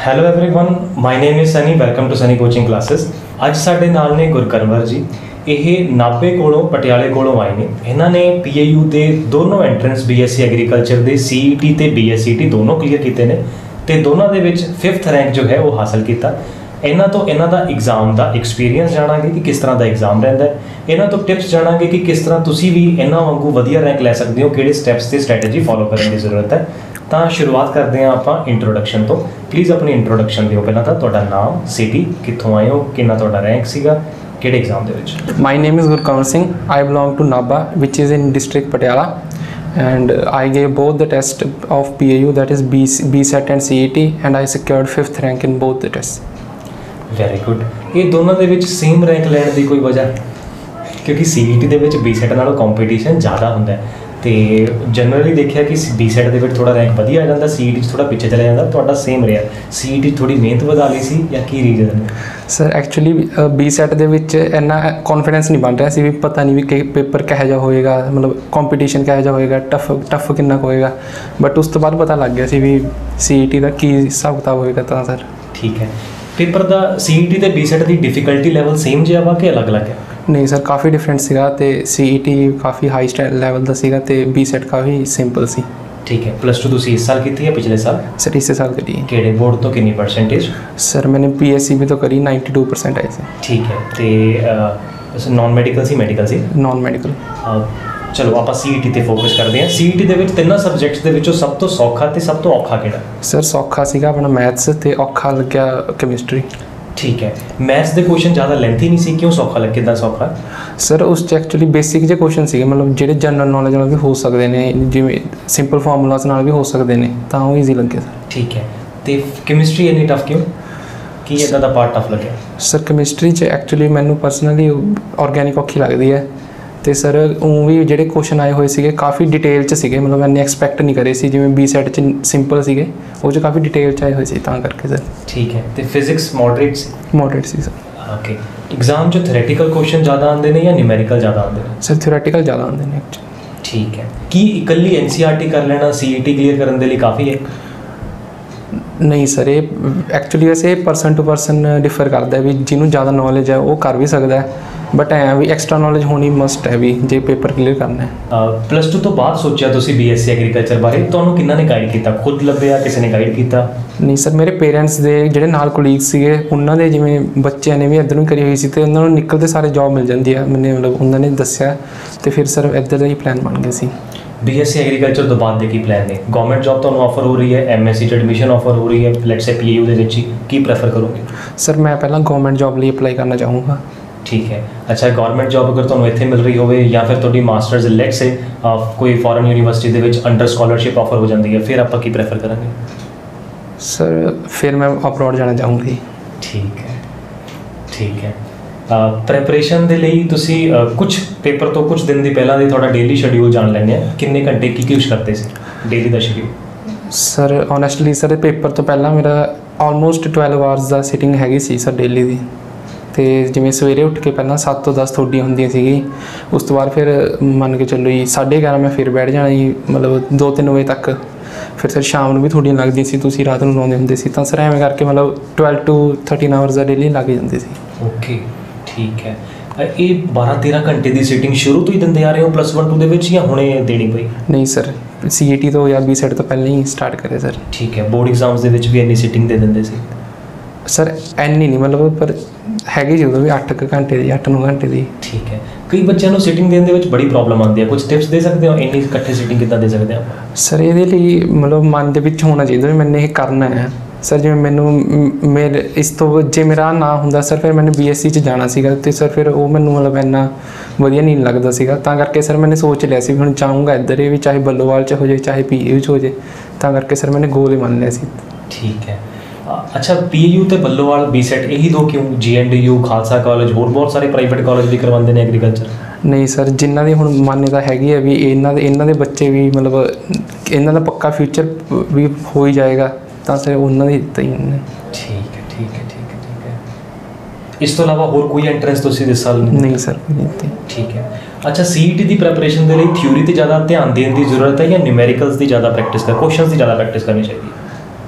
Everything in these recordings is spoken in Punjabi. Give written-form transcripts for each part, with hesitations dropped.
Hello everyone my name is Sunny welcome to Sunny coaching classes. ਅੱਜ ਸਾਡੇ ਨਾਲ ਨੇ ਗੁਰਕਰਨਵਰ ਜੀ। ਇਹ ਨਾਭੇ ਕੋਲੋਂ ਪਟਿਆਲੇ ਕੋਲੋਂ ਆਏ ਨੇ। ਇਹਨਾਂ ਨੇ PAU ਦੇ ਦੋਨੋਂ ਐਂਟਰੈਂਸ BSc ਐਗਰੀਕਲਚਰ ਦੇ CET ਤੇ BSCT ਦੋਨੋਂ ਕਲੀਅਰ ਕੀਤੇ ਨੇ ਤੇ ਦੋਨਾਂ ਦੇ ਵਿੱਚ 5th ਰੈਂਕ ਜੋ ਹੈ ਉਹ ਹਾਸਲ ਕੀਤਾ। ਇਹਨਾਂ ਤੋਂ ਇਹਨਾਂ ਦਾ ਐਗਜ਼ਾਮ ਦਾ ਐਕਸਪੀਰੀਅੰਸ ਜਾਣਾਂਗੇ ਕਿ ਕਿਸ ਤਰ੍ਹਾਂ ਦਾ ਐਗਜ਼ਾਮ ਰਹਿੰਦਾ ਹੈ। ਇਹਨਾਂ ਤੋਂ ਟਿਪਸ ਜਾਣਾਂਗੇ ਕਿ ਕਿਸ ਤਰ੍ਹਾਂ ਤੁਸੀਂ ਵੀ ਇਹਨਾਂ ਵਾਂਗੂ ਵਧੀਆ ਰੈਂਕ ਲੈ ਸਕਦੇ ਹੋ, ਕਿਹੜੇ ਸਟੈਪਸ ਤੇ ਸਟ੍ਰੈਟਜੀ ਫੋਲੋ ਕਰਨ ਦੀ ਜ਼ਰੂਰਤ ਹੈ। ਤਾਂ ਸ਼ੁਰੂਆਤ ਕਰਦੇ ਹਾਂ ਆਪਾਂ ਇੰਟਰੋਡਕਸ਼ਨ ਤੋਂ। ਪਲੀਜ਼ ਆਪਣੀ ਇੰਟਰੋਡਕਸ਼ਨ ਦਿਓ ਪਹਿਲਾਂ ਤਾਂ, ਤੁਹਾਡਾ ਨਾਮ, ਸਿਟੀ, ਕਿੱਥੋਂ ਆਏ ਹੋ, ਕਿੰਨਾ ਤੁਹਾਡਾ ਰੈਂਕ ਸੀਗਾ, ਕਿਹੜੇ ਐਗਜ਼ਾਮ ਦੇ ਵਿੱਚ। My name is Gurkanwar Singh. I belong to Nabha, which is in district Patiala, and I gave both the tests of PAU, that is BSET and CET, and I secured 5th rank in both the tests. Very good. ਇਹ ਦੋਨਾਂ ਦੇ ਵਿੱਚ ਸੇਮ ਰੈਂਕ ਲੈਣ ਦੀ ਕੋਈ ਵਜ੍ਹਾ? ਕਿਉਂਕਿ CET ਦੇ ਵਿੱਚ BSET ਨਾਲੋਂ ਕੰਪੀਟੀਸ਼ਨ ਜ਼ਿਆਦਾ ਹੁੰਦਾ ਹੈ ਤੇ ਜਨਰਲੀ ਦੇਖਿਆ ਕਿ BSET ਦੇ ਵਿੱਚ ਥੋੜਾ ਰੈਂਕ ਵਧੀਆ ਆ ਜਾਂਦਾ, CET 'ਚ ਥੋੜਾ ਪਿੱਛੇ ਚਲਾ ਜਾਂਦਾ। ਤੁਹਾਡਾ ਸੇਮ ਰਿਹਾ, CET 'ਚ ਥੋੜੀ ਮਿਹਨਤ ਵਧਾ ਲਈ ਸੀ ਜਾਂ ਕੀ ਰੀਜ਼ਨ ਹੈ? ਸਰ ਐਕਚੁਅਲੀ BSET ਦੇ ਵਿੱਚ ਇੰਨਾ ਕੌਨਫੀਡੈਂਸ ਨਹੀਂ ਬਣ ਰਿਹਾ ਸੀ ਵੀ ਪਤਾ ਨਹੀਂ ਵੀ ਕਿ ਪੇਪਰ ਕਿਹੋ ਜਿਹਾ ਹੋਏਗਾ, ਮਤਲਬ ਕੰਪੀਟੀਸ਼ਨ ਕਿਹੋ ਜਿਹਾ ਹੋਏਗਾ, ਟਫ ਕਿੰਨਾ ਕੁ ਹੋਏਗਾ। ਬਟ ਉਸ ਤੋਂ ਬਾਅਦ ਪਤਾ ਲੱਗ ਗਿਆ ਸੀ ਵੀ CET ਦਾ ਕੀ ਹਿਸਾਬ ਕਿਤਾਬ ਹੋਏਗਾ। ਤਾਂ ਸਰ ਠੀਕ ਹੈ। ਪੇਪਰ ਦਾ CET ਤੇ BSET ਦੀ ਡਿਫਿਕਲਟੀ ਲੈਵਲ ਸੇਮ ਜਿਹਾ ਵਾ ਕਿ ਅਲੱਗ-ਅਲੱਗ ਹੈ? ਨਹੀਂ ਸਰ, ਕਾਫੀ ਡਿਫਰੈਂਟ ਸੀਗਾ ਤੇ CET ਕਾਫੀ ਹਾਈ ਲੈਵਲ ਦਾ ਸੀਗਾ ਤੇ BSET ਕਾਫੀ ਸਿੰਪਲ ਸੀ। ਠੀਕ ਹੈ। +2 ਤੁਸੀਂ ਇਸ ਸਾਲ ਕੀਤੀ ਹੈ ਪਿਛਲੇ ਸਾਲ? ਸਰ ਇਸੇ ਸਾਲ ਕਰੀ। ਕਿਹੜੇ ਬੋਰਡ ਤੋਂ, ਕਿੰਨੀ ਪਰਸੈਂਟੇਜ? ਸਰ ਮੈंने PSCB ਤੋਂ ਕਰੀ, 92% ਆਈ ਸੀ। ਠੀਕ ਹੈ। ਤੇ ਨॉन ਮੈਡੀਕਲ ਸੀ, ਮੈਡੀਕਲ ਸੀ? Non medical. ਚਲੋ ਆਪਾਂ CET ਤੇ ਫੋਕਸ ਕਰਦੇ ਹਾਂ। CET ਦੇ ਵਿੱਚ ਤਿੰਨਾਂ ਸਬਜੈਕਟਸ ਦੇ ਵਿੱਚੋਂ ਸਭ ਤੋਂ ਸੌਖਾ ਤੇ ਸਭ ਤੋਂ ਔਖਾ ਕਿਹੜਾ? ਸਰ ਸੌਖਾ ਸੀਗਾ ਆਪਣਾ ਮੈਥਸ ਤੇ ਔਖਾ ਲੱਗਿਆ ਕੈਮਿਸਟਰੀ। ਠੀਕ ਹੈ। ਮੈਥਸ ਦੇ ਕੁਐਸਚਨ ਜ਼ਿਆਦਾ ਲੈਂਥੀ ਨਹੀਂ ਸੀ, ਕਿਉਂ ਸੌਖਾ ਲੱਗ, ਕਿੱਦਾਂ ਸੌਖਾ? ਸਰ ਉਸ 'ਚ ਐਕਚੁਅਲੀ ਬੇਸਿਕ ਜਿਹੇ ਕੁਐਸਚਨ ਸੀਗੇ, ਮਤਲਬ ਜਿਹੜੇ ਜਨਰਲ ਨੌਲੇਜ ਨਾਲ ਵੀ ਹੋ ਸਕਦੇ ਨੇ, ਜਿਵੇਂ ਸਿੰਪਲ ਫਾਰਮੂਲਾਸ ਨਾਲ ਵੀ ਹੋ ਸਕਦੇ ਨੇ, ਤਾਂ ਉਹ ਈਜ਼ੀ ਲੱਗੇ ਸਰ। ਠੀਕ ਹੈ। ਤੇ ਕੈਮਿਸਟਰੀ ਇੰਨੀ ਟਫ ਕਿਉਂ? ਕੀ ਇੱਦਾਂ ਦਾ ਪਾਰਟ ਟਫ ਲੱਗਿਆ? ਸਰ ਕੈਮਿਸਟਰੀ 'ਚ ਐਕਚੁਅਲੀ ਮੈਨੂੰ ਪਰਸਨਲੀ ਆਰਗੈਨਿਕ ਔਖੀ ਲੱਗਦੀ ਹੈ ਤੇ ਸਰ ਉਹ ਵੀ ਜਿਹੜੇ ਕੁਐਸਚਨ ਆਏ ਹੋਏ ਸੀਗੇ ਕਾਫੀ ਡਿਟੇਲ 'ਚ ਸੀਗੇ, ਮਤਲਬ ਮੈंने ਐਕਸਪੈਕਟ ਨਹੀਂ ਕਰੇ ਸੀ। ਜਿਵੇਂ BSET 'ਚ ਸਿੰਪਲ ਸੀਗੇ, ਉਹ 'ਚ ਕਾਫੀ ਡਿਟੇਲ 'ਚ ਆਏ ਹੋਏ ਸੀ, ਤਾਂ ਕਰਕੇ ਸਰ। ਠੀਕ ਹੈ। ਤੇ ਫਿਜ਼ਿਕਸ ਮੋਡਰੇਟ ਸੀ? ਮੋਡਰੇਟ ਸੀ ਸਰ। ਓਕੇ। ਐਗਜ਼ਾਮ 'ਚ ਥਿਓਰੈਟੀਕਲ ਕੁਐਸਚਨ ਜ਼ਿਆਦਾ ਆਉਂਦੇ ਨੇ ਜਾਂ ਨਿਊਮੈਰੀਕਲ ਜ਼ਿਆਦਾ ਆਉਂਦੇ ਨੇ? ਸਰ ਥਿਓਰੈਟੀਕਲ ਜ਼ਿਆਦਾ ਆਉਂਦੇ ਨੇ ਐਕਚੁਅਲੀ। ਠੀਕ ਹੈ। ਕੀ ਇਕੱਲੀ NCERT ਕਰ ਲੈਣਾ CET ਕਲੀਅਰ ਕਰਨ ਦੇ ਲਈ ਕਾਫੀ ਹੈ? ਨਹੀਂ ਸਰ, ਇਹ ਐਕਚੁਅਲੀ ਵੈਸੇ ਪਰਸਨ ਟੂ ਪਰਸਨ ਡਿਫਰ ਕਰਦਾ ਵੀ ਜਿਹਨੂੰ ਜ਼ਿਆਦਾ ਨੌਲੇਜ ਹੈ ਉਹ ਕਰ ਵੀ ਸਕਦਾ ਹੈ, ਬਟ ਐਂ ਵੀ ਐਕਸਟਰਾ ਨੌਲੇਜ ਹੋਣੀ ਮਸਟ ਹੈ ਵੀ ਜੇ ਪੇਪਰ ਕਲੀਅਰ ਕਰਨਾ ਹੈ। +2 ਤੋਂ ਬਾਅਦ ਸੋਚਿਆ ਤੁਸੀਂ BSc ਐਗਰੀਕਲਚਰ ਬਾਰੇ, ਤੁਹਾਨੂੰ ਕਿੰਨਾ ਨੇ ਗਾਈਡ ਕੀਤਾ? ਖੁਦ ਲੱਭਿਆ, ਕਿਸੇ ਨੇ ਗਾਈਡ ਕੀਤਾ? ਨਹੀਂ ਸਰ, ਮੇਰੇ ਪੇਰੈਂਟਸ ਦੇ ਜਿਹੜੇ ਨਾਲ ਕੋਲੀਗ ਸੀਗੇ ਉਹਨਾਂ ਦੇ ਜਿਵੇਂ ਬੱਚਿਆਂ ਨੇ ਵੀ ਇੱਧਰੋਂ ਹੀ ਕਰੀ ਹੋਈ ਸੀ ਤੇ ਉਹਨਾਂ ਨੂੰ ਨਿਕਲਦੇ ਸਾਰੇ ਜੌਬ ਮਿਲ ਜਾਂਦੀ ਹੈ, ਮੈਨੂੰ ਮਤਲਬ ਉਹਨਾਂ ਨੇ ਦੱਸਿਆ ਤੇ ਫਿਰ ਸਰ ਇੱਧਰ ਦਾ ਹੀ ਪਲਾਨ ਬਣ ਗਿਆ ਸੀ। BSc ਐਗਰੀਕਲਚਰ ਤੋਂ ਬਾਅਦ ਦੇ ਕੀ ਪਲਾਨ ਨੇ? ਗਵਰਨਮੈਂਟ ਜੌਬ ਤੁਹਾਨੂੰ ਆਫਰ ਹੋ ਰਹੀ ਹੈ, MSc 'ਚ ਐਡਮਿਸ਼ਨ ਆਫਰ ਹੋ ਰਹੀ ਹੈ, ਲੈਟਸ ਸੇ PAU ਦੇ ਵਿੱਚ ਹੀ, ਕੀ ਪ੍ਰੈਫਰ ਕਰੋਗੇ? ਸਰ ਮੈਂ ਪਹਿਲਾਂ ਗਵਰਨਮੈਂਟ ਜੌਬ ਲਈ ਅਪਲਾਈ ਕਰਨਾ ਚਾਹੂੰਗਾ। ਠੀਕ ਹੈ। ਅੱਛਾ, ਗਵਰਨਮੈਂਟ ਜੌਬ ਅਗਰ ਤੁਹਾਨੂੰ ਇੱਥੇ ਮਿਲ ਰਹੀ ਹੋਵੇ ਜਾਂ ਫਿਰ ਤੁਹਾਡੀ ਮਾਸਟਰਸ ਲੈਟਸ ਸੇ ਕੋਈ ਫੋਰਨ ਯੂਨੀਵਰਸਿਟੀ ਦੇ ਵਿੱਚ ਅੰਡਰ ਸਕਾਲਰਸ਼ਿਪ ਆਫਰ ਹੋ ਜਾਂਦੀ ਹੈ, ਫਿਰ ਆਪਾਂ ਕੀ ਪ੍ਰੈਫਰ ਕਰਾਂਗੇ? ਸਰ ਫਿਰ ਮੈਂ ਅਬਰੋਡ ਜਾਣਾ ਚਾਹੂੰਗੀ। ਠੀਕ ਹੈ। ਠੀਕ ਹੈ। ਪ੍ਰੈਪਰੇਸ਼ਨ ਦੇ ਲਈ ਤੁਸੀਂ ਕੁਝ ਪੇਪਰ ਤੋਂ ਕੁਝ ਦਿਨ ਦੀ ਪਹਿਲਾਂ ਦੀ ਤੁਹਾਡਾ ਡੇਲੀ ਸ਼ੈਡਿਊਲ ਜਾਣ ਲੈਂਦੇ ਆ, ਕਿੰਨੇ ਘੰਟੇ ਕੀ ਕੁਛ ਕਰਦੇ ਸੀ ਡੇਲੀ ਦਾ schedule? Sir honestly sir paper ਤੋਂ ਪਹਿਲਾਂ ਮੇਰਾ ਆਲਮੋਸਟ 12 ਆਵਰਸ ਦਾ ਸਿਟਿੰਗ ਹੈਗੀ ਸੀ ਸਰ ਡੇਲੀ ਦੀ। ਤੇ ਜਿਵੇਂ ਸਵੇਰੇ ਉੱਠ ਕੇ ਪਹਿਲਾਂ 7 ਤੋਂ 10 ਤੁਹਾਡੀ ਹੁੰਦੀਆਂ ਸੀਗੀ, ਉਸ ਤੋਂ ਬਾਅਦ ਫਿਰ ਮੰਨ ਕੇ ਚੱਲੋ ਜੀ 11:30 ਮੈਂ ਫਿਰ ਬੈਠ ਜਾਣਾ ਜੀ, ਮਤਲਬ 2-3 ਵਜੇ ਤੱਕ। ਫਿਰ ਸਰ ਸ਼ਾਮ ਨੂੰ ਵੀ ਤੁਹਾਡੀਆਂ ਲੱਗਦੀਆਂ ਸੀ, ਤੁਸੀਂ ਰਾਤ ਨੂੰ ਲਾਉਂਦੇ ਹੁੰਦੇ ਸੀ, ਤਾਂ ਸਰ ਐਵੇਂ ਕਰਕੇ ਮਤਲਬ 12 to 13 ਆਵਰਸ ਦਾ ਡੇਲੀ ਲੱਗ ਜਾਂਦੇ ਸੀ। ਓਕੇ, ਠੀਕ ਹੈ। ਇਹ 12-13 ਘੰਟੇ ਦੀ ਸਿਟਿੰਗ ਸ਼ੁਰੂ ਤੋਂ ਹੀ ਦਿੰਦੇ ਆ ਰਹੇ ਹੋ +1-2 ਦੇ ਵਿੱਚ ਜਾਂ ਹੁਣੇ ਦੇਣੀ ਪਈ? ਨਹੀਂ ਸਰ, CET ਤੋਂ ਜਾਂ BSET ਤੋਂ ਪਹਿਲਾਂ ਹੀ ਸਟਾਰਟ ਕਰੇ ਸਰ। ਠੀਕ ਹੈ। ਬੋਰਡ ਐਗਜ਼ਾਮਸ ਦੇ ਵਿੱਚ ਵੀ ਇੰਨੀ ਸਿਟਿੰਗ ਦੇ ਦਿੰਦੇ ਸੀ? ਸਰ ਇੰਨੀ ਨਹੀਂ, ਮਤਲਬ ਪਰ ਹੈਗੀ ਜਦੋਂ ਵੀ 8 ਘੰਟੇ ਦੀ, 8-9 ਘੰਟੇ ਦੀ। ਠੀਕ ਹੈ। ਕਈ ਬੱਚਿਆਂ ਨੂੰ ਸਿਟਿੰਗ ਦੇਣ ਦੇ ਵਿੱਚ ਬੜੀ ਪ੍ਰੋਬਲਮ ਆਉਂਦੀ ਹੈ, ਕੁਝ ਟਿਪਸ ਦੇ ਸਕਦੇ ਹੋ? ਇੰਨੀ ਇਕੱਠੇ ਸਿਟਿੰਗ ਕਿੱਦਾਂ ਦੇ ਸਕਦੇ ਆਪਾਂ? ਸਰ ਇਹਦੇ ਲਈ ਮਤਲਬ ਮਨ ਦੇ ਵਿੱਚ ਹੋਣਾ ਚਾਹੀਦਾ ਵੀ ਮੈंने ਇਹ ਕਰਨਾ ਹੈ। ਸਰ ਜਿਵੇਂ ਮੈਨੂੰ ਮੇਰੇ ਇਸ ਤੋਂ ਜੇ ਮੇਰਾ ਨਾ ਹੁੰਦਾ ਸਰ ਫਿਰ ਮੈंने BSc 'ਚ ਜਾਣਾ ਸੀਗਾ ਤੇ ਸਰ ਫਿਰ ਉਹ ਮੈਨੂੰ ਮਤਲਬ ਇੰਨਾ ਵਧੀਆ ਨਹੀਂ ਲੱਗਦਾ ਸੀਗਾ, ਤਾਂ ਕਰਕੇ ਸਰ ਮੈंने ਸੋਚ ਲਿਆ ਸੀ ਵੀ ਹੁਣ ਚਾਹੂੰਗਾ ਇੱਧਰ ਹੀ, ਵੀ ਚਾਹੇ ਬੱਲੋਵਾਲ 'ਚ ਹੋ ਜਾਏ ਚਾਹੇ PAU 'ਚ ਹੋ ਜਾਏ, ਤਾਂ ਕਰਕੇ ਸਰ ਮੈंने ਗੋਲ ਹੀ ਮੰਨ ਲਿਆ ਸੀ। ਠੀਕ ਹੈ। ਅੱਛਾ, PAU ਤੇ ਬੱਲੋਵਾਲ BSET ਇਹੀ ਦੋ ਕਿਉਂ? GNDU, ਖਾਲਸਾ ਕਾਲਜ, ਹੋਰ ਬਹੁਤ ਸਾਰੇ ਪ੍ਰਾਈਵੇਟ ਕਾਲਜ ਵੀ ਕਰਵਾਉਂਦੇ ਨੇ ਐਗਰੀਕਲਚਰ? ਨਹੀਂ ਸਰ, ਜਿਨ੍ਹਾਂ ਦੀ ਹੁਣ ਮਾਨਤਾ ਹੈਗੀ ਹੈ ਵੀ ਇਹਨਾਂ ਦੇ ਬੱਚੇ ਵੀ ਮਤਲਬ ਇਹਨਾਂ ਦਾ ਪੱਕਾ ਫਿਊਚਰ ਵੀ ਹੋ ਹੀ ਜਾਏਗਾ, ਤਾਂ ਸਰ ਉਹਨਾਂ ਦੀ ਦਿੱਤਾ ਹੀ ਨੇ। ਠੀਕ ਹੈ। ਠੀਕ ਹੈ। ਠੀਕ ਹੈ। ਠੀਕ ਹੈ। ਇਸ ਤੋਂ ਇਲਾਵਾ ਹੋਰ ਕੋਈ ਐਂਟਰੈਂਸ ਤੁਸੀਂ ਇਸ ਸਾਲ ਨਹੀਂ ਸਰ ਦਿੱਤੀ? ਠੀਕ ਹੈ। ਅੱਛਾ, CET ਦੀ ਪ੍ਰੈਪਰੇਸ਼ਨ ਦੇ ਲਈ ਥਿਊਰੀ ਤੇ ਜ਼ਿਆਦਾ ਧਿਆਨ ਦੇਣ ਦੀ ਜ਼ਰੂਰਤ ਹੈ ਜਾਂ ਨਿਊਮੈਰੀਕਲਸ ਦੀ ਜ਼ਿਆਦਾ ਪ੍ਰੈਕਟਿਸ ਕੁਐਸਚਨਸ ਦੀ ਜ਼ਿਆਦਾ ਪ੍ਰੈਕਟਿਸ ਕਰਨੀ ਚਾਹੀਦੀ ਹੈ?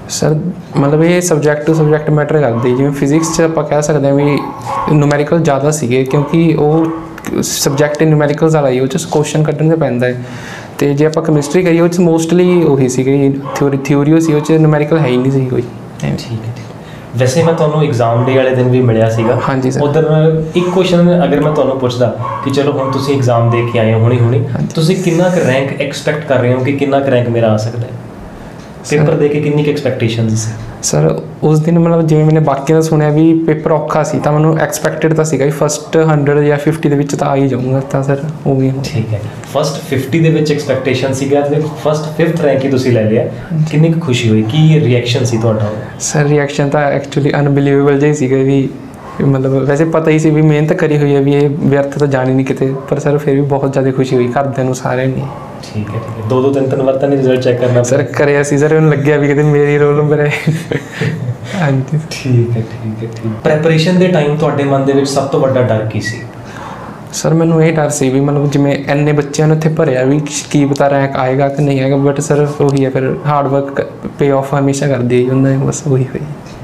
ਸਰ ਮਤਲਬ ਇਹ ਸਬਜੈਕਟ ਟੂ ਸਬਜੈਕਟ ਮੈਟਰ ਕਰਦੀ, ਜਿਵੇਂ ਫਿਜ਼ਿਕਸ 'ਚ ਆਪਾਂ ਕਹਿ ਸਕਦੇ ਹਾਂ ਵੀ ਨੂਮੈਰੀਕਲ ਜ਼ਿਆਦਾ ਸੀਗੇ, ਕਿਉਂਕਿ ਉਹ ਸਬਜੈਕਟ ਨਿਊਮੈਰੀਕਲਸ ਵਾਲਾ ਹੀ, ਉਹ 'ਚ ਕੁਐਸਚਨ ਕੱਢਣ 'ਤੇ ਪੈਂਦਾ ਹੈ। ਅਤੇ ਜੇ ਆਪਾਂ ਕੈਮਿਸਟਰੀ ਕਰੀਏ ਉਹ 'ਚ ਮੋਸਟਲੀ ਉਹੀ ਸੀਗੇ ਥਿਊਰੀ ਸੀ, ਉਹ 'ਚ ਨਿਊਮੈਰੀਕਲ ਹੈ ਹੀ ਨਹੀਂ ਸੀ ਕੋਈ। ਠੀਕ ਹੈ। ਵੈਸੇ ਮੈਂ ਤੁਹਾਨੂੰ ਐਗਜ਼ਾਮ ਡੇ ਵਾਲੇ ਦਿਨ ਵੀ ਮਿਲਿਆ ਸੀਗਾ। ਹਾਂਜੀ ਸਰ। ਉੱਧਰ ਇੱਕ ਕੁਐਸਚਨ ਅਗਰ ਮੈਂ ਤੁਹਾਨੂੰ ਪੁੱਛਦਾ ਕਿ ਚਲੋ ਹੁਣ ਤੁਸੀਂ ਐਗਜ਼ਾਮ ਦੇ ਕੇ ਆਏ ਹੋ ਹੁਣੀ ਤੁਸੀਂ ਕਿੰਨਾ ਕੁ ਰੈਂਕ ਐਕਸਪੈਕਟ ਕਰ ਰਹੇ ਹੋ ਕਿ ਕਿੰਨਾ ਕੁ ਰੈਂਕ ਮੇਰਾ ਆ ਸਕਦਾ ਹੈ? ਪੇਪਰ ਦੇ ਕੇ ਕਿੰਨੀ ਕੁ ਐਕਸਪੈਕਟੇਸ਼ਨਸ ਸੀ? ਸਰ ਉਸ ਦਿਨ ਮਤਲਬ ਜਿਵੇਂ ਮੈंने ਬਾਕੀਆਂ ਦਾ ਸੁਣਿਆ ਵੀ ਪੇਪਰ ਔਖਾ ਸੀ, ਤਾਂ ਮੈਨੂੰ ਐਕਸਪੈਕਟਡ ਤਾਂ ਸੀਗਾ ਵੀ ਫਸਟ 100 ਜਾਂ 50 ਦੇ ਵਿੱਚ ਤਾਂ ਆ ਹੀ ਜਾਊਂਗਾ, ਤਾਂ ਸਰ ਉਹ ਵੀ। ਠੀਕ ਹੈ, ਫਸਟ 50 ਦੇ ਵਿੱਚ ਐਕਸਪੈਕਟੇਸ਼ਨ ਸੀਗਾ ਤੇ ਫਸਟ 5th ਰੈਂਕ ਹੀ ਤੁਸੀਂ ਲੈ ਲਿਆ, ਕਿੰਨੀ ਕੁ ਖੁਸ਼ੀ ਹੋਈ, ਕੀ ਰਿਐਕਸ਼ਨ ਸੀ ਤੁਹਾਡਾ? ਸਰ ਰਿਐਕਸ਼ਨ ਤਾਂ ਐਕਚੁਅਲੀ ਅਨਬਿਲੀਵੇਬਲ ਜਿਹਾ ਹੀ ਸੀਗਾ ਵੀ ਮਤਲਬ ਵੈਸੇ ਪਤਾ ਹੀ ਸੀ ਵੀ ਮਿਹਨਤ ਕਰੀ ਹੋਈ ਹੈ ਵੀ ਇਹ ਵਿਅਰਥ ਤਾਂ ਜਾਣੀ ਨਹੀਂ ਕਿਤੇ, ਪਰ ਸਰ ਫਿਰ ਵੀ ਬਹੁਤ ਜ਼ਿਆਦਾ ਖੁਸ਼ੀ ਹੋਈ ਘਰਦਿਆਂ ਨੂੰ ਸਾਰਿਆਂ ਨੂੰ। ਠੀਕ ਹੈ। 2-2 3-3 ਵਾਰ ਤਾਂ ਨਹੀਂ ਰਿਜ਼ਲਟ ਚੈੱਕ ਕਰਨਾ ਸਰ ਕਰਿਆ ਸੀ ਸਰ, ਉਹਨੂੰ ਲੱਗਿਆ ਵੀ ਕਿਤੇ ਮੇਰੀ ਰੋਲ ਨੰਬਰ ਹੈ। ਹਾਂਜੀ ਠੀਕ ਹੈ। ਪ੍ਰੈਪਰੇਸ਼ਨ ਦੇ ਟਾਈਮ ਤੁਹਾਡੇ ਮਨ ਦੇ ਵਿੱਚ ਸਭ ਤੋਂ ਵੱਡਾ ਡਰ ਕੀ ਸੀ? ਸਰ ਮੈਨੂੰ ਇਹ ਡਰ ਸੀ ਵੀ ਮਤਲਬ ਜਿਵੇਂ ਇੰਨੇ ਬੱਚਿਆਂ ਨੂੰ ਇੱਥੇ ਭਰਿਆ ਵੀ ਕੀ ਪਤਾ ਰੈਂਕ ਆਏਗਾ ਕਿ ਨਹੀਂ ਆਏਗਾ, ਬਟ ਸਰ ਉਹੀ ਹੈ ਫਿਰ ਹਾਰਡ ਵਰਕ ਪੇ ਆਫ ਹਮੇਸ਼ਾ ਕਰਦੀ ਹੀ ਹੁੰਦਾ, ਬਸ ਉਹੀ ਹੋਈ।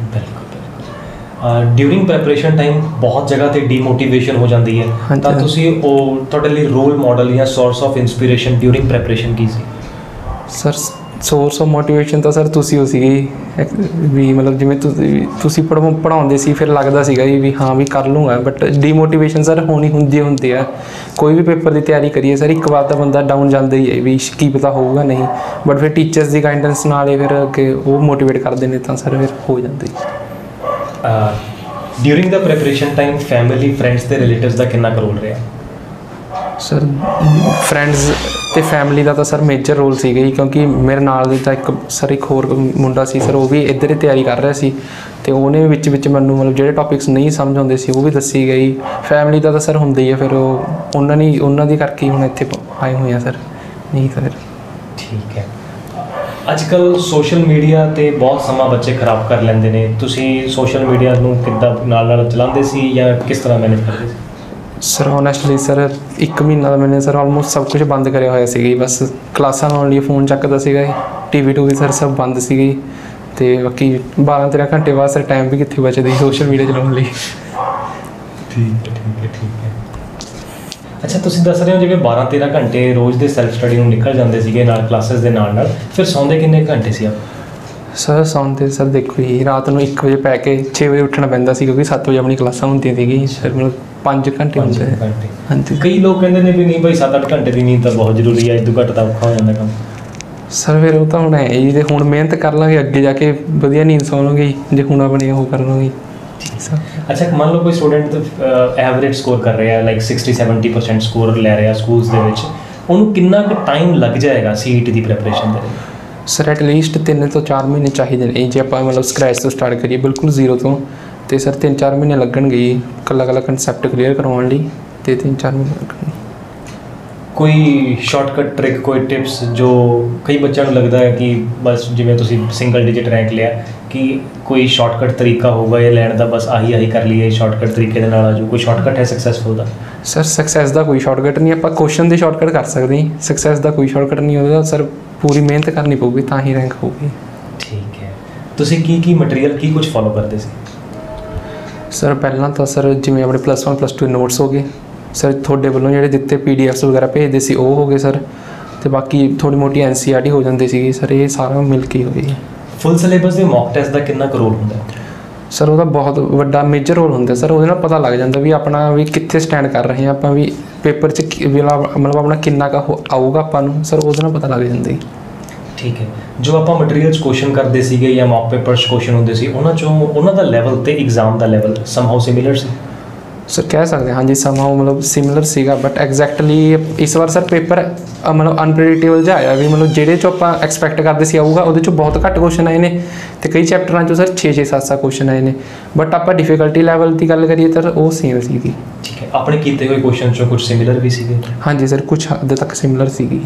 ਡਿਊਰਿੰਗ ਪ੍ਰੈਪਰੇਸ਼ਨ ਟਾਈਮ ਬਹੁਤ ਜਗ੍ਹਾ ਤੇ ਡੀਮੋਟੀਵੇਸ਼ਨ ਹੋ ਜਾਂਦੀ ਹੈ, ਤਾਂ ਤੁਸੀਂ ਉਹ ਤੁਹਾਡੇ ਲਈ ਰੋਲ ਮਾਡਲ ਜਾਂ source of inspiration during preparation ਕੀ ਸੀ? ਸਰ ਸੋਰਸ ਆਫ ਮੋਟੀਵੇਸ਼ਨ ਤਾਂ ਸਰ ਤੁਸੀਂ ਹੋ ਸੀਗੀ ਵੀ ਮਤਲਬ ਜਿਵੇਂ ਤੁਸੀਂ ਪੜ੍ਹਾਉਂਦੇ ਸੀ ਫਿਰ ਲੱਗਦਾ ਸੀਗਾ ਵੀ ਹਾਂ ਵੀ ਕਰ ਲੂੰਗਾ, ਬਟ ਡੀਮੋਟੀਵੇਸ਼ਨ ਸਰ ਹੁੰਦੀ ਆ। ਕੋਈ ਵੀ ਪੇਪਰ ਦੀ ਤਿਆਰੀ ਕਰੀਏ ਸਰ ਇੱਕ ਵਾਰ ਤਾਂ ਬੰਦਾ ਡਾਊਨ ਜਾਂਦਾ ਹੀ ਹੈ ਵੀ ਕੀ ਪਤਾ ਹੋਊਗਾ ਨਹੀਂ, ਬਟ ਫਿਰ ਟੀਚਰਸ ਦੀ ਗਾਈਡੈਂਸ ਨਾਲ ਹੀ ਫਿਰ ਅੱਗੇ ਉਹ ਮੋਟੀਵੇਟ ਕਰਦੇ ਨੇ, ਤਾਂ ਸਰ ਫਿਰ ਹੋ ਜਾਂਦੀ। ਡਿਊਰਿੰਗ ਦਾ ਪ੍ਰੈਪਰੇਸ਼ਨ ਟਾਈਮ ਫੈਮਿਲੀ, ਫਰੈਂਡਸ ਤੇ ਰਿਲੇਟਿਵਸ ਦਾ ਕਿੰਨਾ ਕੁ ਰੋਲ ਰਿਹਾ? ਸਰ ਫਰੈਂਡਸ ਅਤੇ ਫੈਮਿਲੀ ਦਾ ਤਾਂ ਸਰ ਮੇਜਰ ਰੋਲ ਸੀਗਾ ਹੀ, ਕਿਉਂਕਿ ਮੇਰੇ ਨਾਲ ਦੀ ਤਾਂ ਇੱਕ ਹੋਰ ਮੁੰਡਾ ਸੀ ਸਰ, ਉਹ ਵੀ ਇੱਧਰ ਹੀ ਤਿਆਰੀ ਕਰ ਰਿਹਾ ਸੀ, ਅਤੇ ਉਹਨੇ ਵਿੱਚ ਮੈਨੂੰ ਮਤਲਬ ਜਿਹੜੇ ਟੌਪਿਕਸ ਨਹੀਂ ਸਮਝ ਆਉਂਦੇ ਸੀ ਉਹ ਵੀ ਦੱਸੀ ਗਈ। ਫੈਮਿਲੀ ਦਾ ਤਾਂ ਸਰ ਹੁੰਦਾ ਹੀ ਹੈ, ਫਿਰ ਉਹਨਾਂ ਦੀ ਕਰਕੇ ਹੁਣ ਇੱਥੇ ਆਏ ਹੋਏ ਆ ਸਰ, ਨਹੀਂ ਤਾਂ ਫਿਰ। ਠੀਕ ਹੈ। ਅੱਜ ਕੱਲ੍ਹ ਸੋਸ਼ਲ ਮੀਡੀਆ 'ਤੇ ਬਹੁਤ ਸਮਾਂ ਬੱਚੇ ਖਰਾਬ ਕਰ ਲੈਂਦੇ ਨੇ, ਤੁਸੀਂ ਸੋਸ਼ਲ ਮੀਡੀਆ ਨੂੰ ਕਿੱਦਾਂ ਨਾਲ ਚਲਾਉਂਦੇ ਸੀ ਜਾਂ ਕਿਸ ਤਰ੍ਹਾਂ ਮੈਨੇਜ ਕਰਦੇ ਸੀ? ਸਰ ਓਨੈਸਟਲੀ ਸਰ 1 ਮਹੀਨਾ ਦਾ ਮੈंने ਸਰ ਆਲਮੋਸਟ ਸਭ ਕੁਝ ਬੰਦ ਕਰਿਆ ਹੋਇਆ ਸੀਗੀ, ਬਸ ਕਲਾਸਾਂ ਲਾਉਣ ਲਈ ਫੋਨ ਚੱਕਦਾ ਸੀਗਾ, TV ਟੂਵੀ ਸਰ ਸਭ ਬੰਦ ਸੀਗੀ, ਅਤੇ ਬਾਕੀ 12-13 ਘੰਟੇ ਬਾਅਦ ਸਰ ਟਾਈਮ ਵੀ ਕਿੱਥੇ ਬਚਦਾ ਸੀ ਸੋਸ਼ਲ ਮੀਡੀਆ ਚਲਾਉਣ ਲਈ। ਠੀਕ ਹੈ। ਅੱਛਾ, ਤੁਸੀਂ ਦੱਸ ਰਹੇ ਹੋ ਜਿਵੇਂ 12-13 ਘੰਟੇ ਰੋਜ਼ ਦੇ ਸੈਲਫ ਸਟੱਡੀ ਨੂੰ ਨਿਕਲ ਜਾਂਦੇ ਸੀਗੇ ਨਾਲ ਕਲਾਸਿਸ ਦੇ ਨਾਲ, ਫਿਰ ਸੌਂਦੇ ਕਿੰਨੇ ਘੰਟੇ ਸੀ ਆਪ? ਸਰ ਸੌਂਦੇ ਸਰ ਦੇਖੋ ਜੀ ਰਾਤ ਨੂੰ 1 ਵਜੇ ਪੈ ਕੇ 6 ਵਜੇ ਉੱਠਣਾ ਪੈਂਦਾ ਸੀ, ਕਿਉਂਕਿ 7 ਵਜੇ ਆਪਣੀ ਕਲਾਸਾਂ ਹੁੰਦੀਆਂ ਸੀਗੀ, ਫਿਰ ਮਤਲਬ 5 ਘੰਟੇ ਹੁੰਦੇ। ਹਾਂਜੀ। ਕਈ ਲੋਕ ਕਹਿੰਦੇ ਨੇ ਵੀ ਨਹੀਂ ਭਾਈ 7-8 ਘੰਟੇ ਦੀ ਨੀਂਦ ਤਾਂ ਬਹੁਤ ਜ਼ਰੂਰੀ ਹੈ, ਇਸ ਤੋਂ ਘੱਟ ਤਾਂ ਔਖਾ ਹੋ ਜਾਂਦਾ ਕੰਮ। ਸਰ ਫਿਰ ਉਹ ਤਾਂ ਹੁਣ ਹੈ ਜੀ, ਜੇ ਹੁਣ ਮਿਹਨਤ ਕਰ ਲਾਂਗੇ ਅੱਗੇ ਜਾ ਕੇ ਵਧੀਆ ਨੀਂਦ ਸੌ ਲਵਾਂਗੇ, ਜੇ ਹੁਣ ਆਪਣੀ ਉਹ ਕਰ ਲਵਾਂਗੇ। ਅੱਛਾ, ਮੰਨ ਲਓ ਕੋਈ ਸਟੂਡੈਂਟ ਐਵਰੇਜ ਸਕੋਰ ਕਰ ਰਿਹਾ, ਲਾਈਕ 60-70% ਸਕੋਰ ਲੈ ਰਿਹਾ ਸਕੂਲਸ ਦੇ ਵਿੱਚ, ਉਹਨੂੰ ਕਿੰਨਾ ਕੁ ਟਾਈਮ ਲੱਗ ਜਾਏਗਾ CET ਦੀ ਪ੍ਰੈਪਰੇਸ਼ਨ ਦੇ ਲਈ? ਸਰ ਐਟਲੀਸਟ 3 ਤੋਂ 4 ਮਹੀਨੇ ਚਾਹੀਦੇ ਨੇ, ਜੇ ਆਪਾਂ ਮਤਲਬ ਸਕ੍ਰੈਚ ਤੋਂ ਸਟਾਰਟ ਕਰੀਏ ਬਿਲਕੁਲ ਜ਼ੀਰੋ ਤੋਂ, ਅਤੇ ਸਰ 3-4 ਮਹੀਨੇ ਲੱਗਣਗੇ ਇਕੱਲਾ ਕਨਸੈਪਟ ਕਲੀਅਰ ਕਰਵਾਉਣ ਲਈ, ਅਤੇ 3-4 ਮਹੀਨੇ ਲੱਗਣਗੇ। ਕੋਈ ਸ਼ਾਰਟਕਟ ਟ੍ਰਿਕ, ਕੋਈ ਟਿਪਸ ਜੋ ਕਈ ਬੱਚਿਆਂ ਨੂੰ ਲੱਗਦਾ ਹੈ ਕਿ ਬਸ ਜਿਵੇਂ ਤੁਸੀਂ ਸਿੰਗਲ ਡਿਜਿਟ ਰੈਂਕ ਲਿਆ, ਕਿ ਕੋਈ ਸ਼ਾਰਟਕਟ ਤਰੀਕਾ ਹੋਊਗਾ ਇਹ ਲੈਣ ਦਾ, ਬਸ ਆਹੀ ਕਰ ਲਈਏ ਸ਼ਾਰਟਕਟ ਤਰੀਕੇ ਦੇ ਨਾਲ, ਜੋ ਕੋਈ ਸ਼ਾਰਟਕਟ ਹੈ ਸਕਸੈਸਫੁਲ ਦਾ? ਸਰ ਸਕਸੈਸ ਦਾ ਕੋਈ ਸ਼ਾਰਟਕਟ ਨਹੀਂ, ਆਪਾਂ ਕੁਐਸਚਨ ਦੀ ਸ਼ਾਰਟਕਟ ਕਰ ਸਕਦੇ ਹਾਂ, ਸਕਸੈਸ ਦਾ ਕੋਈ ਸ਼ਾਰਟਕਟ ਨਹੀਂ, ਉਹਦਾ ਸਰ ਪੂਰੀ ਮਿਹਨਤ ਕਰਨੀ ਪਊਗੀ ਤਾਂ ਹੀ ਰੈਂਕ ਹੋਊਗੀ। ਠੀਕ ਹੈ। ਤੁਸੀਂ ਕੀ ਮਟੀਰੀਅਲ ਕੀ ਕੁਝ ਫੋਲੋ ਕਰਦੇ ਸੀ? ਸਰ ਪਹਿਲਾਂ ਤਾਂ ਸਰ ਜਿਵੇਂ ਆਪਣੇ +1 +2 ਨੋਟਸ ਹੋ ਗਏ ਸਰ, ਤੁਹਾਡੇ ਵੱਲੋਂ ਜਿਹੜੇ ਦਿੱਤੇ PDFs ਵਗੈਰਾ ਭੇਜਦੇ ਸੀ ਉਹ ਹੋ ਗਏ ਸਰ, ਅਤੇ ਬਾਕੀ ਥੋੜ੍ਹੀ ਮੋਟੀ NCERT ਹੋ ਜਾਂਦੀ ਸੀਗੀ ਸਰ, ਇਹ ਸਾਰਾ ਮਿਲ ਕੇ ਹੋਈ। ਫੁੱਲ ਸਿਲੇਬਸ ਦੇ ਮੌਕ ਟੈਸਟ ਦਾ ਕਿੰਨਾ ਕੁ ਰੋਲ ਹੁੰਦਾ? ਸਰ ਉਹਦਾ ਬਹੁਤ ਵੱਡਾ ਮੇਜਰ ਰੋਲ ਹੁੰਦਾ ਸਰ, ਉਹਦੇ ਨਾਲ ਪਤਾ ਲੱਗ ਜਾਂਦਾ ਵੀ ਆਪਣਾ ਵੀ ਕਿੱਥੇ ਸਟੈਂਡ ਕਰ ਰਹੇ ਹਾਂ ਆਪਾਂ, ਵੀ ਪੇਪਰ 'ਚ ਮਤਲਬ ਆਪਣਾ ਕਿੰਨਾ ਕੁ ਆਊਗਾ ਆਪਾਂ ਨੂੰ, ਸਰ ਉਹਦੇ ਨਾਲ ਪਤਾ ਲੱਗ ਜਾਂਦਾ ਜੀ। ਠੀਕ ਹੈ। ਜੋ ਆਪਾਂ ਮਟੀਰੀਅਲਸ ਕੁਐਸਚਨ ਕਰਦੇ ਸੀਗੇ ਜਾਂ ਮੌਕ ਪੇਪਰਸ ਕੁਐਸਚਨ ਹੁੰਦੇ ਸੀ, ਉਹਨਾਂ ਦਾ ਲੈਵਲ ਤੇ ਐਗਜ਼ਾਮ ਦਾ ਲੈਵਲ ਸਮਹਾਉ ਸਿਮਿਲਰ ਸੀ? ਸਰ ਕਹਿ ਸਕਦੇ ਹਾਂ ਹਾਂਜੀ, ਸਮਹਾਉ ਮਤਲਬ ਸਿਮਿਲਰ ਸੀਗਾ, ਬਟ ਐਗਜ਼ੈਕਟਲੀ ਇਸ ਵਾਰ ਸਰ ਪੇਪਰ ਮਤਲਬ ਅਨਪ੍ਰੈਡਿਕਟੇਬਲ ਜਿਹਾ ਆਇਆ, ਵੀ ਮਤਲਬ ਜਿਹੜੇ 'ਚੋਂ ਆਪਾਂ ਐਕਸਪੈਕਟ ਕਰਦੇ ਸੀ ਆਊਗਾ ਉਹਦੇ 'ਚੋਂ ਬਹੁਤ ਘੱਟ ਕੁਐਸਚਨ ਆਏ ਨੇ, ਅਤੇ ਕਈ ਚੈਪਟਰਾਂ 'ਚੋਂ ਸਰ 6-6 7-7 ਕੁਐਸਚਨ ਆਏ ਨੇ, ਬਟ ਆਪਾਂ ਡਿਫੀਕਲਟੀ ਲੈਵਲ ਦੀ ਗੱਲ ਕਰੀਏ ਤਾਂ ਉਹ ਸੇਮ ਸੀਗੀ। ਠੀਕ ਹੈ। ਆਪਣੇ ਕੀਤੇ ਹੋਏ ਕੁਐਸਚਨ 'ਚੋਂ ਕੁਝ ਸਿਮਿਲਰ ਵੀ ਸੀਗੇ? ਹਾਂਜੀ ਸਰ, ਕੁਝ ਹੱਦ ਤੱਕ ਸਿਮਿਲਰ ਸੀਗੀ।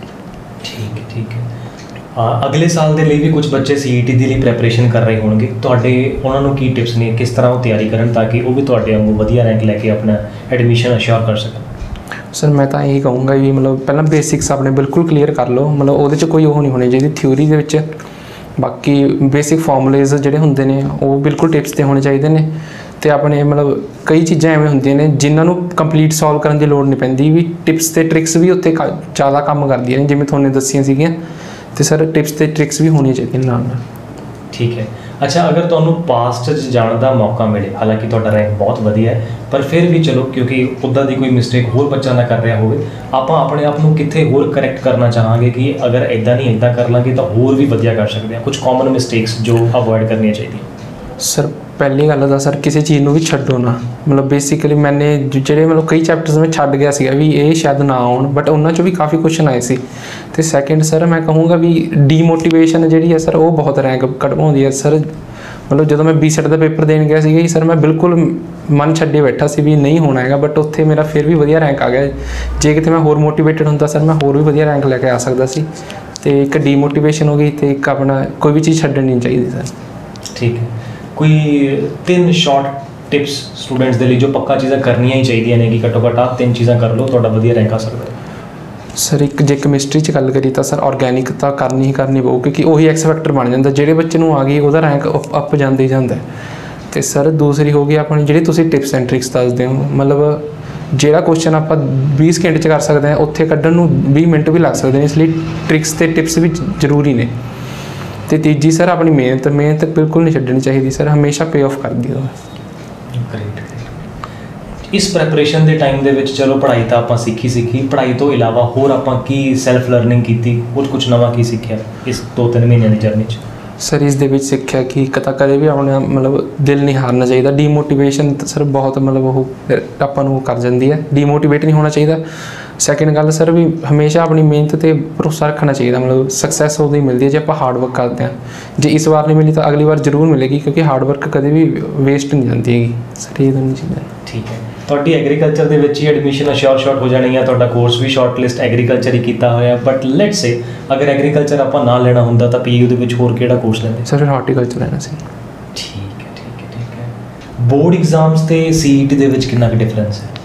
ਠੀਕ ਹੈ। ਅਗਲੇ ਸਾਲ ਦੇ ਲਈ ਵੀ ਕੁਝ ਬੱਚੇ CET ਦੇ ਲਈ ਪ੍ਰੈਪਰੇਸ਼ਨ ਕਰ ਰਹੇ ਹੋਣਗੇ, ਤੁਹਾਡੇ ਉਹਨਾਂ ਨੂੰ ਕੀ ਟਿਪਸ ਨੇ, ਕਿਸ ਤਰ੍ਹਾਂ ਉਹ ਤਿਆਰੀ ਕਰਨ ਤਾਂ ਕਿ ਉਹ ਵੀ ਤੁਹਾਡੇ ਵਾਂਗੂ ਵਧੀਆ ਰੈਂਕ ਲੈ ਕੇ ਆਪਣਾ ਐਡਮਿਸ਼ਨ ਅਸ਼ੋਰ ਕਰ ਸਕਣ? ਸਰ ਮੈਂ ਤਾਂ ਇਹੀ ਕਹੂੰਗਾ ਵੀ ਮਤਲਬ ਪਹਿਲਾਂ ਬੇਸਿਕਸ ਆਪਣੇ ਬਿਲਕੁਲ ਕਲੀਅਰ ਕਰ ਲਓ, ਮਤਲਬ ਉਹਦੇ 'ਚ ਕੋਈ ਉਹ ਨਹੀਂ ਹੋਣੀ ਚਾਹੀਦੀ ਥਿਊਰੀ ਦੇ ਵਿੱਚ, ਬਾਕੀ ਬੇਸਿਕ ਫਾਰਮੂਲੇਜ਼ ਜਿਹੜੇ ਹੁੰਦੇ ਨੇ ਉਹ ਬਿਲਕੁਲ ਟਿਪਸ ਤੇ ਹੋਣੇ ਚਾਹੀਦੇ ਨੇ। ਤੇ ਆਪਣੇ ਮਤਲਬ ਕਈ ਚੀਜ਼ਾਂ ਐਵੇਂ ਹੁੰਦੀਆਂ ਨੇ ਜਿਨ੍ਹਾਂ ਨੂੰ ਕੰਪਲੀਟ ਸੋਲਵ ਕਰਨ ਦੀ ਲੋੜ ਨਹੀਂ ਪੈਂਦੀ, ਵੀ ਟਿਪਸ ਤੇ ਟ੍ਰਿਕਸ ਵੀ ਉੱਥੇ ਜ਼ਿਆਦਾ ਕੰਮ ਕਰਦੀਆਂ ਨੇ, ਜਿਵੇਂ ਤੁਹਾਨੂੰ ਦੱਸੀਆਂ ਸੀਗੀਆਂ। ਤੇ ਸਰ ਟਿਪਸ ਤੇ ਟ੍ਰਿਕਸ ਵੀ ਹੋਣੀਆਂ ਚਾਹੀਦੀਆਂ ਨਾਲ ਨਾਲ। ਠੀਕ ਹੈ। ਅੱਛਾ, ਅਗਰ ਤੁਹਾਨੂੰ ਪਾਸਟ 'ਚ ਜਾਣ ਦਾ ਮੌਕਾ ਮਿਲੇ, ਹਾਲਾਂਕਿ ਤੁਹਾਡਾ ਰੈਂਕ ਬਹੁਤ ਵਧੀਆ ਹੈ, ਪਰ ਫਿਰ ਵੀ ਚਲੋ ਕਿਉਂਕਿ ਉੱਦਾਂ ਦੀ ਕੋਈ ਮਿਸਟੇਕ ਹੋਰ ਬੱਚਾ ਨਾ ਕਰ ਰਿਹਾ ਹੋਵੇ, ਆਪਾਂ ਆਪਣੇ ਆਪ ਨੂੰ ਕਿੱਥੇ ਹੋਰ ਕਰੈਕਟ ਕਰਨਾ ਚਾਹਾਂਗੇ ਕਿ ਅਗਰ ਇੱਦਾਂ ਨਹੀਂ ਇੱਦਾਂ ਕਰ ਲਾਂਗੇ ਤਾਂ ਹੋਰ ਵੀ ਵਧੀਆ ਕਰ ਸਕਦੇ ਹਾਂ? ਕੁਝ ਕਾਮਨ ਮਿਸਟੇਕਸ ਜੋ ਅਵੋਇਡ ਕਰਨੀਆਂ ਚਾਹੀਦੀਆਂ। ਸਰ ਪਹਿਲੀ ਗੱਲ ਤਾਂ ਸਰ ਕਿਸੇ ਚੀਜ਼ ਨੂੰ ਵੀ ਛੱਡੋ ਨਾ। ਮਤਲਬ ਬੇਸਿਕਲੀ ਮੈਨੇ ਜਿਹੜੇ ਮਤਲਬ ਕਈ ਚੈਪਟਰਸ ਮੈਂ ਛੱਡ ਗਿਆ ਸੀਗਾ ਵੀ ਇਹ ਸ਼ਾਇਦ ਨਾ ਆਉਣ, ਬਟ ਉਹਨਾਂ 'ਚੋਂ ਵੀ ਕਾਫੀ ਕੁਐਸਚਨ ਆਏ ਸੀ। ਤੇ ਸੈਕਿੰਡ ਸਰ ਮੈਂ ਕਹੂੰਗਾ ਵੀ ਡੀਮੋਟੀਵੇਸ਼ਨ ਜਿਹੜੀ ਹੈ ਸਰ ਉਹ ਬਹੁਤ ਰੈਂਕ ਘਟਵਾਉਂਦੀ ਹੈ ਸਰ। ਮਤਲਬ ਜਦੋਂ ਮੈਂ ਬੀ ਸੈਟ ਦਾ ਪੇਪਰ ਦੇਣ ਗਿਆ ਸੀਗਾ ਜੀ ਸਰ, ਮੈਂ ਬਿਲਕੁਲ ਮਨ ਛੱਡੇ ਬੈਠਾ ਸੀ ਵੀ ਨਹੀਂ ਹੋਣਾ ਹੈਗਾ, ਬਟ ਉੱਥੇ ਮੇਰਾ ਫਿਰ ਵੀ ਵਧੀਆ ਰੈਂਕ ਆ ਗਿਆ। ਜੇ ਕਿਤੇ ਮੈਂ ਹੋਰ ਮੋਟੀਵੇਟਡ ਹੁੰਦਾ ਸਰ, ਮੈਂ ਹੋਰ ਵੀ ਵਧੀਆ ਰੈਂਕ ਲੈ ਕੇ ਆ ਸਕਦਾ ਸੀ। ਤੇ ਇੱਕ ਡੀਮੋਟੀਵੇਸ਼ਨ ਹੋ ਗਈ ਤੇ ਇੱਕ ਆਪਣਾ ਕੋਈ ਵੀ ਚੀਜ਼ ਛੱਡਣੀ ਨਹੀਂ ਚਾਹੀਦੀ ਸਰ। ਠੀਕ ਹੈ। ਕੋਈ 3 ਸ਼ਾਰਟ ਟਿਪਸ ਸਟੂਡੈਂਟਸ ਦੇ ਲਈ ਜੋ ਪੱਕਾ ਚੀਜ਼ਾਂ ਕਰਨੀਆਂ ਹੀ ਚਾਹੀਦੀਆਂ ਨੇ ਕਿ ਘੱਟੋ ਘੱਟ ਆਹ 3 ਚੀਜ਼ਾਂ ਕਰ ਲਓ, ਤੁਹਾਡਾ ਵਧੀਆ ਰੈਂਕ ਆ ਸਕਦਾ ਹੈ? ਸਰ ਇੱਕ ਜੇ ਕੈਮਿਸਟਰੀ 'ਚ ਗੱਲ ਕਰੀ ਤਾਂ ਸਰ ਆਰਗੈਨਿਕ ਤਾਂ ਕਰਨੀ ਹੀ ਕਰਨੀ ਪਊ, ਕਿਉਂਕਿ ਉਹੀ ਐਕਸ ਫੈਕਟਰ ਬਣ ਜਾਂਦਾ। ਜਿਹੜੇ ਬੱਚੇ ਨੂੰ ਆ ਗਈ ਉਹਦਾ ਰੈਂਕ ਅਪ ਜਾਂਦਾ ਹੀ ਜਾਂਦਾ। ਤੇ ਸਰ ਦੂਸਰੀ ਹੋ ਗਈ ਆਪਣੀ ਜਿਹੜੀ ਤੁਸੀਂ ਟਿਪਸ ਐਂਡ ਟ੍ਰਿਕਸ ਦੱਸਦੇ ਹੋ, ਮਤਲਬ ਜਿਹੜਾ ਕੁਐਸਚਨ ਆਪਾਂ 20 ਸਕਿੰਟ 'ਚ ਕਰ ਸਕਦੇ ਹਾਂ ਉੱਥੇ ਕੱਢਣ ਨੂੰ 20 ਮਿੰਟ ਵੀ ਲੱਗ ਸਕਦੇ ਨੇ, ਇਸ ਲਈ ਟ੍ਰਿਕਸ ਤੇ ਟਿਪਸ ਵੀ ਜ਼ਰੂਰੀ ਨੇ। ਤੇ ਤੀਜੀ ਸਰ ਆਪਣੀ ਮਿਹਨਤ ਬਿਲਕੁਲ ਨਹੀਂ ਛੱਡਣੀ ਚਾਹੀਦੀ ਸਰ, ਹਮੇਸ਼ਾ ਪੇ ਆਫ ਕਰਦੀ ਹੈ। ਗ੍ਰੇਟ। ਇਸ ਪ੍ਰੈਪਰੇਸ਼ਨ ਦੇ ਟਾਈਮ ਦੇ ਵਿੱਚ ਚਲੋ ਪੜ੍ਹਾਈ ਤਾਂ ਆਪਾਂ ਸਿੱਖੀ, ਪੜ੍ਹਾਈ ਤੋਂ ਇਲਾਵਾ ਹੋਰ ਆਪਾਂ ਕੀ ਸੈਲਫ ਲਰਨਿੰਗ ਕੀਤੀ, ਕੁਝ ਨਵਾਂ ਕੀ ਸਿੱਖਿਆ ਇਸ 2-3 ਮਹੀਨਿਆਂ ਦੀ ਜਰਨੀ 'ਚ? ਸਰ ਇਸ ਦੇ ਵਿੱਚ ਸਿੱਖਿਆ ਕਿ ਕਦੇ ਵੀ ਆਪਣਾ ਮਤਲਬ ਦਿਲ ਨਹੀਂ ਹਾਰਨਾ ਚਾਹੀਦਾ। ਡੀਮੋਟੀਵੇਸ਼ਨ ਸਰ ਬਹੁਤ ਮਤਲਬ ਉਹ ਆਪਾਂ ਨੂੰ ਕਰ ਜਾਂਦੀ ਹੈ, ਡੀਮੋਟੀਵੇਟ ਨਹੀਂ ਹੋਣਾ ਚਾਹੀਦਾ। ਸੈਕਿੰਡ ਗੱਲ ਸਰ ਵੀ ਹਮੇਸ਼ਾ ਆਪਣੀ ਮਿਹਨਤ 'ਤੇ ਭਰੋਸਾ ਰੱਖਣਾ ਚਾਹੀਦਾ। ਮਤਲਬ ਸਕਸੈਸ ਉਦੋਂ ਹੀ ਮਿਲਦੀ ਹੈ ਜੇ ਆਪਾਂ ਹਾਰਡ ਵਰਕ ਕਰਦੇ ਹਾਂ। ਜੇ ਇਸ ਵਾਰ ਨਹੀਂ ਮਿਲੀ ਤਾਂ ਅਗਲੀ ਵਾਰ ਜ਼ਰੂਰ ਮਿਲੇਗੀ, ਕਿਉਂਕਿ ਹਾਰਡ ਵਰਕ ਕਦੇ ਵੀ ਵੇਸਟ ਨਹੀਂ ਜਾਂਦੀ ਹੈਗੀ ਸਰ। ਇਹ ਦੋਨੋਂ ਚੀਜ਼ਾਂ। ਠੀਕ ਹੈ। ਤੁਹਾਡੀ ਐਗਰੀਕਲਚਰ ਦੇ ਵਿੱਚ ਹੀ ਐਡਮਿਸ਼ਨ ਸ਼ੋਰਟ ਹੋ ਜਾਣੀ ਹੈ, ਤੁਹਾਡਾ ਕੋਰਸ ਵੀ ਸ਼ਾਰਟ ਲਿਸਟ ਐਗਰੀਕਲਚਰ ਹੀ ਕੀਤਾ ਹੋਇਆ, ਬਟ ਲੈਟਸ ਸੇ ਅਗਰ ਐਗਰੀਕਲਚਰ ਆਪਾਂ ਨਾ ਲੈਣਾ ਹੁੰਦਾ ਤਾਂ ਪੀਯੂ ਦੇ ਵਿੱਚ ਹੋਰ ਕਿਹੜਾ ਕੋਰਸ ਲੈਂਦੇ? ਸਰ ਫਿਰ ਹਾਰਟੀਕਲਚਰ ਲੈਣਾ ਸੀ। ਠੀਕ ਹੈ। ਬੋਰਡ ਐਗਜ਼ਾਮਸ ਤੇ ਸੀਈਟੀ ਦੇ ਵਿੱਚ ਕਿੰਨਾ ਕੁ ਡਿਫਰੈਂਸ ਹੈ?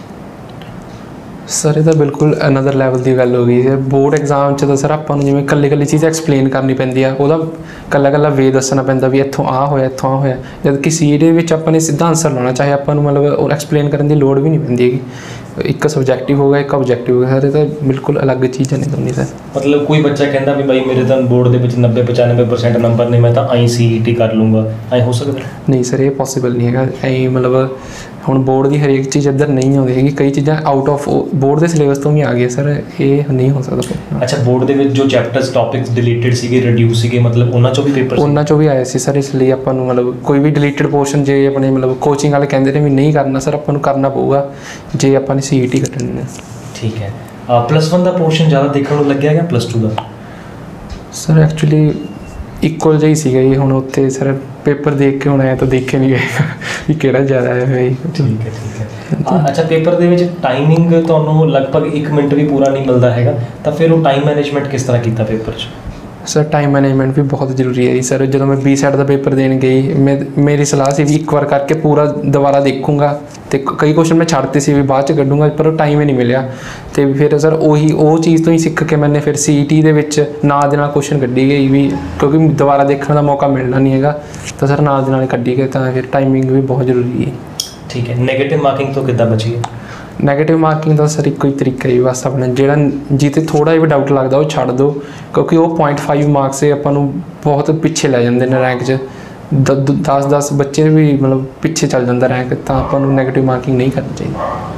ਸਰ ਇਹ ਤਾਂ ਬਿਲਕੁਲ ਅਨਦਰ ਲੈਵਲ ਦੀ ਗੱਲ ਹੋ ਗਈ ਹੈ। ਬੋਰਡ ਐਗਜ਼ਾਮ 'ਚ ਤਾਂ ਸਰ ਆਪਾਂ ਨੂੰ ਜਿਵੇਂ ਇਕੱਲੀ ਚੀਜ਼ ਐਕਸਪਲੇਨ ਕਰਨੀ ਪੈਂਦੀ ਆ, ਉਹਦਾ ਇਕੱਲਾ ਵੇ ਦੱਸਣਾ ਪੈਂਦਾ ਵੀ ਇੱਥੋਂ ਆਹ ਹੋਇਆ ਇੱਥੋਂ ਆਹ ਹੋਇਆ। ਜਦ ਕਿ ਸੀਈਟੀ ਦੇ ਵਿੱਚ ਆਪਾਂ ਨੇ ਸਿੱਧਾ ਆਨਸਰ ਲਾਉਣਾ, ਚਾਹੇ ਆਪਾਂ ਨੂੰ ਮਤਲਬ ਉਹ ਐਕਸਪਲੇਨ ਕਰਨ ਦੀ ਲੋੜ ਵੀ ਨਹੀਂ ਪੈਂਦੀ ਹੈਗੀ। ਇੱਕ ਸਬਜੈਕਟਿਵ ਹੋ ਗਿਆ, ਇੱਕ ਆਬਜੈਕਟਿਵ ਹੋ ਗਿਆ ਸਰ। ਇਹ ਤਾਂ ਬਿਲਕੁਲ ਅਲੱਗ ਚੀਜ਼ਾਂ ਨੇ ਦੋਨੇ ਸਰ। ਮਤਲਬ ਕੋਈ ਬੱਚਾ ਕਹਿੰਦਾ ਵੀ ਬਾਈ ਮੇਰੇ ਤਾਂ ਬੋਰਡ ਦੇ ਵਿੱਚ 90-95% ਨੰਬਰ ਨੇ, ਮੈਂ ਤਾਂ ਆਈ ਸੀਈਟੀ ਕਰ ਲੂੰਗਾ, ਐਂ ਹੋ ਸਕਦਾ? ਨਹੀਂ ਸਰ ਇਹ ਪੋਸੀਬਲ ਨਹੀਂ ਹੈਗਾ। ਐਂ ਮਤਲਬ ਹੁਣ ਬੋਰਡ ਦੀ ਹਰੇਕ ਚੀਜ਼ ਇੱਧਰ ਨਹੀਂ ਆਉਂਦੀ ਹੈਗੀ, ਕਈ ਚੀਜ਼ਾਂ ਆਊਟ ਆਫ ਬੋਰਡ ਦੇ ਸਿਲੇਬਸ ਤੋਂ ਵੀ ਆ ਗਈਆਂ ਸਰ, ਇਹ ਨਹੀਂ ਹੋ ਸਕਦਾ। ਅੱਛਾ, ਬੋਰਡ ਦੇ ਵਿੱਚ ਜੋ ਚੈਪਟਰਸ ਟੌਪਿਕਸ ਡਿਲੀਟਡ ਸੀਗੇ, ਰਿਡਿਊਸ ਸੀਗੇ, ਮਤਲਬ ਉਹਨਾਂ 'ਚੋਂ ਵੀ ਪੇਪਰ? ਉਹਨਾਂ 'ਚੋਂ ਵੀ ਆਏ ਸੀ ਸਰ। ਇਸ ਲਈ ਆਪਾਂ ਨੂੰ ਮਤਲਬ ਕੋਈ ਵੀ ਡਿਲੀਟਡ ਪੋਰਸ਼ਨ ਜੇ ਆਪਣੇ ਮਤਲਬ ਕੋਚਿੰਗ ਵਾਲੇ ਕਹਿੰਦੇ ਨੇ ਵੀ ਨਹੀਂ ਕਰਨਾ ਸਰ, ਆਪਾਂ ਨੂੰ ਕਰਨਾ ਪਊਗਾ ਜੇ ਆਪਾਂ ਨੇ ਸੀਈਟੀ ਕੱਢਣੀ ਹੈ। ਠੀਕ ਹੈ। +1 ਦਾ ਪੋਰਸ਼ਨ ਜ਼ਿਆਦਾ ਦੇਖਣ ਨੂੰ ਲੱਗਿਆ ਜਾਂ +2 ਦਾ? ਸਰ ਐਕਚੁਅਲੀ ਇਕੁਅਲ ਜਿਹਾ ਹੀ ਸੀਗਾ ਜੀ। ਹੁਣ ਉੱਥੇ ਸਰ ਪੇਪਰ ਦੇਖ ਕੇ ਹੁਣ ਆਇਆ ਤਾਂ ਦੇਖੇ ਨਹੀਂ ਗਏ ਵੀ ਕਿਹੜਾ ਜ਼ਿਆਦਾ ਹੈ ਭਾਈ। ਠੀਕ ਹੈ। ਅੱਛਾ, ਪੇਪਰ ਦੇ ਵਿੱਚ ਟਾਈਮਿੰਗ ਤੁਹਾਨੂੰ ਲਗਭਗ 1 ਮਿੰਟ ਵੀ ਪੂਰਾ ਨਹੀਂ ਮਿਲਦਾ ਹੈਗਾ, ਤਾਂ ਫਿਰ ਉਹ ਟਾਈਮ ਮੈਨੇਜਮੈਂਟ ਕਿਸ ਤਰ੍ਹਾਂ ਕੀਤਾ ਪੇਪਰ 'ਚ? ਸਰ ਟਾਈਮ ਮੈਨੇਜਮੈਂਟ ਵੀ ਬਹੁਤ ਜ਼ਰੂਰੀ ਹੈ ਜੀ ਸਰ। ਜਦੋਂ ਮੈਂ ਬੀ ਸੈਟ ਦਾ ਪੇਪਰ ਦੇਣ ਗਈ, ਮੇਰੀ ਸਲਾਹ ਸੀ ਵੀ ਇੱਕ ਵਾਰ ਕਰਕੇ ਪੂਰਾ ਦੁਬਾਰਾ ਦੇਖੂੰਗਾ, ਅਤੇ ਕਈ ਕੁਐਸਚਨ ਮੈਂ ਛੱਡਤੇ ਸੀ ਵੀ ਬਾਅਦ 'ਚ ਕੱਢੂੰਗਾ, ਪਰ ਉਹ ਟਾਈਮ ਹੀ ਨਹੀਂ ਮਿਲਿਆ। ਅਤੇ ਫਿਰ ਸਰ ਉਹ ਚੀਜ਼ ਤੋਂ ਹੀ ਸਿੱਖ ਕੇ ਮੈंने ਫਿਰ ਸੀਈਟੀ ਦੇ ਵਿੱਚ ਨਾਲ ਦੇ ਨਾਲ ਕੁਐਸਚਨ ਕੱਢੀ ਗਈ ਵੀ, ਕਿਉਂਕਿ ਦੁਬਾਰਾ ਦੇਖਣ ਦਾ ਮੌਕਾ ਮਿਲਣਾ ਨਹੀਂ ਹੈਗਾ, ਤਾਂ ਸਰ ਨਾਲ ਦੇ ਨਾਲ ਕੱਢੀ ਗਏ। ਤਾਂ ਫਿਰ ਟਾਈਮਿੰਗ ਵੀ ਬਹੁਤ ਜ਼ਰੂਰੀ ਹੈ। ਠੀਕ ਹੈ। ਨੈਗੇਟਿਵ ਮਾਰਕਿੰਗ ਤੋਂ ਕਿੱਦਾਂ ਬਚੀਏ? ਨੈਗੇਟਿਵ ਮਾਰਕਿੰਗ ਦਾ ਸਰ ਇੱਕੋ ਹੀ ਤਰੀਕਾ ਹੀ ਬਸ ਆਪਣਾ ਜਿਹੜਾ ਜਿੱਥੇ ਥੋੜ੍ਹਾ ਜਿਹਾ ਵੀ ਡਾਊਟ ਲੱਗਦਾ ਉਹ ਛੱਡ ਦਿਓ, ਕਿਉਂਕਿ ਉਹ 0.5 ਮਾਰਕਸ ਆਪਾਂ ਨੂੰ ਬਹੁਤ ਪਿੱਛੇ ਲੈ ਜਾਂਦੇ ਨੇ ਰੈਂਕ 'ਚ। 10 ਬੱਚੇ ਵੀ ਮਤਲਬ ਪਿੱਛੇ ਚੱਲ ਜਾਂਦਾ ਰੈਂਕ, ਤਾਂ ਆਪਾਂ ਨੂੰ ਨੈਗੇਟਿਵ ਮਾਰਕਿੰਗ ਨਹੀਂ ਕਰਨੀ ਚਾਹੀਦੀ।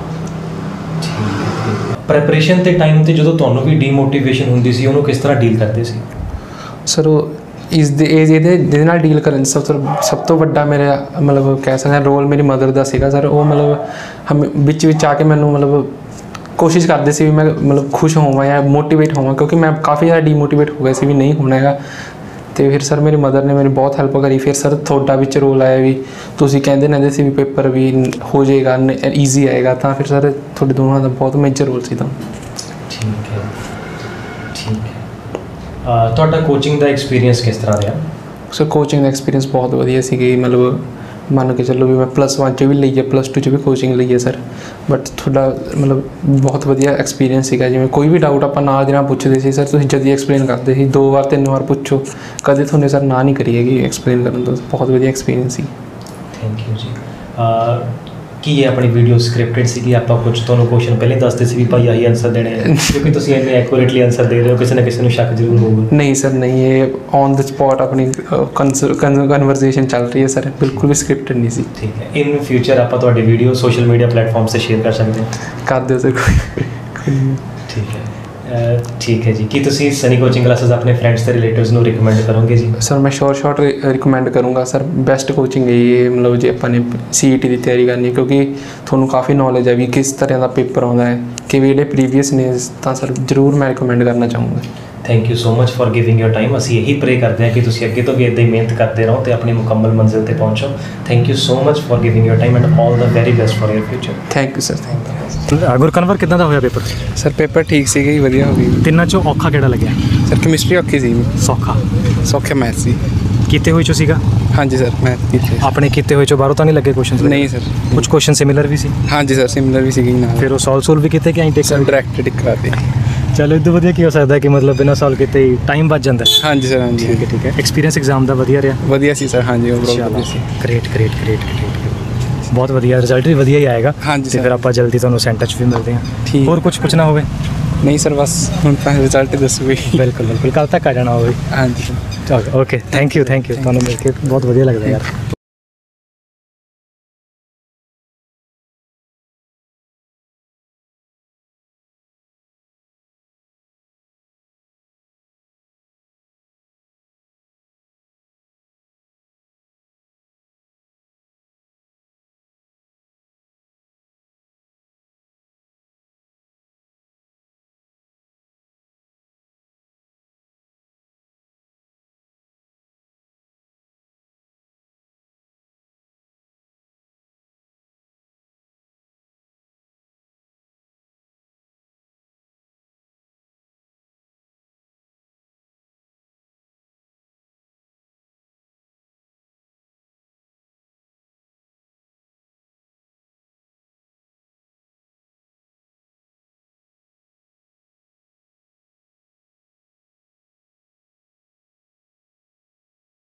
ਪ੍ਰੈਪਰੇਸ਼ਨ ਦੇ ਟਾਈਮ 'ਤੇ ਜਦੋਂ ਤੁਹਾਨੂੰ ਵੀ ਡੀਮੋਟੀਵੇਸ਼ਨ ਹੁੰਦੀ ਸੀ, ਉਹਨੂੰ ਕਿਸ ਤਰ੍ਹਾਂ ਡੀਲ ਕਰਦੇ ਸੀ? ਸਰ ਉਹ ਇਹਦੇ ਨਾਲ ਡੀਲ ਕਰਨ ਸਭ ਤੋਂ ਵੱਡਾ ਮੇਰਾ ਮਤਲਬ ਕਹਿ ਸਕਦੇ ਰੋਲ ਮੇਰੀ ਮਦਰ ਦਾ ਸੀਗਾ ਸਰ। ਉਹ ਮਤਲਬ ਵਿੱਚ ਆ ਕੇ ਮੈਨੂੰ ਮਤਲਬ ਕੋਸ਼ਿਸ਼ ਕਰਦੇ ਸੀ ਵੀ ਮੈਂ ਮਤਲਬ ਖੁਸ਼ ਹੋਵਾਂ ਜਾਂ ਮੋਟੀਵੇਟ ਹੋਵਾਂ, ਕਿਉਂਕਿ ਮੈਂ ਕਾਫੀ ਜ਼ਿਆਦਾ ਡੀਮੋਟੀਵੇਟ ਹੋ ਗਿਆ ਸੀ ਵੀ ਨਹੀਂ ਹੋਣਾ ਹੈਗਾ। ਅਤੇ ਫਿਰ ਸਰ ਮੇਰੀ ਮਦਰ ਨੇ ਮੇਰੀ ਬਹੁਤ ਹੈਲਪ ਕਰੀ। ਫਿਰ ਸਰ ਤੁਹਾਡਾ ਵਿੱਚ ਰੋਲ ਆਇਆ ਵੀ ਤੁਸੀਂ ਕਹਿੰਦੇ ਰਹਿੰਦੇ ਸੀ ਵੀ ਪੇਪਰ ਵੀ ਹੋ ਜਾਏਗਾ, ਈਜ਼ੀ ਆਏਗਾ, ਤਾਂ ਫਿਰ ਸਰ ਤੁਹਾਡੇ ਦੋਨਾਂ ਦਾ ਬਹੁਤ ਮੇਜਰ ਰੋਲ ਸੀ ਤਾਂ। ਠੀਕ ਹੈ। ਤੁਹਾਡਾ ਕੋਚਿੰਗ ਦਾ ਐਕਸਪੀਰੀਅੰਸ ਕਿਸ ਤਰ੍ਹਾਂ ਰਿਹਾ? ਸਰ ਕੋਚਿੰਗ ਦਾ ਐਕਸਪੀਰੀਅੰਸ ਬਹੁਤ ਵਧੀਆ ਸੀਗੀ। ਮਤਲਬ ਮੰਨ ਕੇ ਚੱਲੋ ਵੀ ਮੈਂ +1 'ਚ ਵੀ ਲਈ ਹੈ, +2 'ਚ ਵੀ ਕੋਚਿੰਗ ਲਈ ਹੈ ਸਰ। ਬਟ ਤੁਹਾਡਾ ਮਤਲਬ ਬਹੁਤ ਵਧੀਆ ਐਕਸਪੀਰੀਅੰਸ ਸੀਗਾ। ਜਿਵੇਂ ਕੋਈ ਵੀ ਡਾਊਟ ਆਪਾਂ ਨਾਲ ਦੀ ਨਾਲ ਪੁੱਛਦੇ ਸੀ ਸਰ, ਤੁਸੀਂ ਜਲਦੀ ਐਕਸਪਲੇਨ ਕਰਦੇ ਸੀ। 2 ਵਾਰ 3 ਵਾਰ ਪੁੱਛੋ, ਕਦੇ ਤੁਹਾਨੂੰ ਸਰ ਨਾ ਨਹੀਂ ਕਰੀ ਹੈਗੀ ਐਕਸਪਲੇਨ ਕਰਨ ਤੋਂ। ਬਹੁਤ ਵਧੀਆ ਐਕਸਪੀਰੀਅੰਸ ਸੀ। ਥੈਂਕ ਯੂ ਜੀ। ਕੀ ਇਹ ਆਪਣੀ ਵੀਡੀਓ ਸਕ੍ਰਿਪਟਡ ਸੀਗੀ? ਆਪਾਂ ਕੁਝ ਤੁਹਾਨੂੰ ਕੁਐਸਚਨ ਪਹਿਲੇ ਦੱਸਦੇ ਸੀ ਵੀ ਭਾਈ ਆਹੀ ਆਨਸਰ ਦੇਣੇ ਆ, ਕਿਉਂਕਿ ਤੁਸੀਂ ਇੰਨੇ ਐਕੂਰੇਟਲੀ ਆਨਸਰ ਦੇ ਰਹੇ ਹੋ, ਕਿਸੇ ਨਾ ਕਿਸੇ ਨੂੰ ਸ਼ੱਕ ਜ਼ਰੂਰ ਹੋਊਗਾ। ਨਹੀਂ ਸਰ ਨਹੀਂ, ਇਹ ਔਨ ਦ ਸਪੌਟ ਆਪਣੀ ਕਨਵਰਸੇਸ਼ਨ ਚੱਲ ਰਹੀ ਹੈ ਸਰ, ਬਿਲਕੁਲ ਵੀ ਸਕ੍ਰਿਪਟਡ ਨਹੀਂ ਸੀ। ਠੀਕ ਹੈ। ਇਨ ਫਿਊਚਰ ਆਪਾਂ ਤੁਹਾਡੀ ਵੀਡੀਓ ਸੋਸ਼ਲ ਮੀਡੀਆ ਪਲੇਟਫਾਰਮ 'ਤੇ ਸ਼ੇਅਰ ਕਰ ਸਕਦੇ ਹਾਂ? ਕਰ ਦਿਓ ਸਰ ਕੋਈ। ਠੀਕ ਹੈ। ਠੀਕ ਹੈ ਜੀ। ਕੀ ਤੁਸੀਂ ਸਨੀ ਕੋਚਿੰਗ ਕਲਾਸਿਸ ਆਪਣੇ ਫਰੈਂਡਸ ਤੇ ਰਿਲੇਟਿਵਸ ਨੂੰ ਰਿਕਮੈਂਡ ਕਰੋਗੇ ਜੀ? ਸਰ ਮੈਂ ਸ਼ੋਰਟ ਰਿਕਮੈਂਡ ਕਰੂੰਗਾ ਸਰ। ਬੈਸਟ ਕੋਚਿੰਗ ਹੈ ਇਹ, ਮਤਲਬ ਜੇ ਆਪਾਂ ਨੇ CET ਦੀ ਤਿਆਰੀ ਕਰਨੀ ਹੈ, ਕਿਉਂਕਿ ਤੁਹਾਨੂੰ ਕਾਫੀ ਨੌਲੇਜ ਹੈ ਵੀ ਕਿਸ ਤਰ੍ਹਾਂ ਦਾ ਪੇਪਰ ਆਉਂਦਾ ਹੈ, ਕਿ ਜਿਹੜੇ ਪ੍ਰੀਵੀਅਸ ਨੇ, ਤਾਂ ਸਰ ਜ਼ਰੂਰ ਮੈਂ ਰਿਕਮੈਂਡ ਕਰਨਾ ਚਾਹੂੰਗਾ। Thank you so much for giving your time. ਅਸੀਂ ਇਹੀ ਪ੍ਰੇ ਕਰਦੇ ਹਾਂ ਕਿ ਤੁਸੀਂ ਅੱਗੇ ਤੋਂ ਵੀ ਇੱਦਾਂ ਹੀ ਮਿਹਨਤ ਕਰਦੇ ਰਹੋ ਤੇ ਆਪਣੀ ਮੁਕੰਮਲ ਮੰਜ਼ਿਲ ਤੇ ਪਹੁੰਚੋ। Thank you so much for giving your time and all the very best for your future. Thank you sir. Thank you Gurkanwar, ਕਿੱਦਾਂ ਦਾ ਹੋਇਆ ਪੇਪਰ? ਸਰ ਪੇਪਰ ਠੀਕ ਸੀਗਾ ਜੀ, ਵਧੀਆ ਹੋ ਗਈ। ਤਿੰਨਾਂ 'ਚੋਂ ਔਖਾ ਕਿਹੜਾ ਲੱਗਿਆ? ਸਰ ਕੈਮਿਸਟਰੀ ਔਖੀ ਸੀ। ਸੌਖਾ ਮੈਥ ਸੀ। ਕੀਤੇ ਹੋਏ 'ਚੋਂ ਸੀਗਾ? ਹਾਂਜੀ ਸਰ ਮੈਥ ਕੀਤੇ। ਆਪਣੇ ਕੀਤੇ ਹੋਏ 'ਚੋਂ ਬਾਹਰੋਂ ਤਾਂ ਨਹੀਂ ਲੱਗੇ ਕੁਐਸਚਨ? ਨਹੀਂ ਸਰ। ਕੁਝ ਕੁਐਸਚਨ ਸਿਮਿਲਰ ਵੀ ਸੀ? ਹਾਂਜੀ ਸਰ ਸਿਮਿਲਰ ਵੀ ਸੀਗੀ ਨਾਲ। ਫਿਰ ਉਹ ਸੋਲਵ ਵੀ ਕੀਤੇ ਕਿ ਐਂ ਟੇਕ? ਸਰ ਡਾਇਰੈਕਟ ਟਿਕ ਕਰਾਤੇ। ਚਲੋ ਇਦੋਂ ਵਧੀਆ ਕੀ ਹੋ ਸਕਦਾ ਕਿ ਮਤਲਬ ਬਿਨਾਂ ਸੋਲਵ ਕੀਤੇ ਹੀ ਟਾਈਮ ਬਚ ਜਾਂਦਾ। ਹਾਂਜੀ ਸਰ ਹਾਂਜੀ। ਠੀਕ ਹੈ। ਐਕਸਪੀਰੀਅੰਸ ਐਗਜ਼ਾਮ ਦਾ ਵਧੀਆ ਰਿਹਾ? ਵਧੀਆ ਸੀ ਸਰ। ਹਾਂਜੀ ਓਵਰਆਲ ਸੀ। ਗ੍ਰੇਟ। ਬਹੁਤ ਵਧੀਆ, ਰਿਜ਼ਲਟ ਵੀ ਵਧੀਆ ਹੀ ਆਏਗਾ। ਹਾਂਜੀ ਤੇ ਫਿਰ ਆਪਾਂ ਜਲਦੀ ਤੁਹਾਨੂੰ ਸੈਂਟਰ 'ਚ ਵੀ ਮਿਲਦੇ ਹਾਂ। ਠੀਕ। ਹੋਰ ਕੁਝ ਪੁੱਛਣਾ ਹੋਵੇ? ਨਹੀਂ ਸਰ ਬਸ ਹੁਣ ਤਾਂ ਰਿਜ਼ਲਟ ਦੱਸੋਗੇ। ਬਿਲਕੁਲ ਕੱਲ ਤੱਕ ਆ ਜਾਣਾ ਹੋਵੇ। ਹਾਂਜੀ ਚਲੋ ਓਕੇ। ਥੈਂਕ ਯੂ ਤੁਹਾਨੂੰ ਮਿਲ ਕੇ ਬਹੁਤ ਵਧੀਆ ਲੱਗਦਾ ਯਾਰ।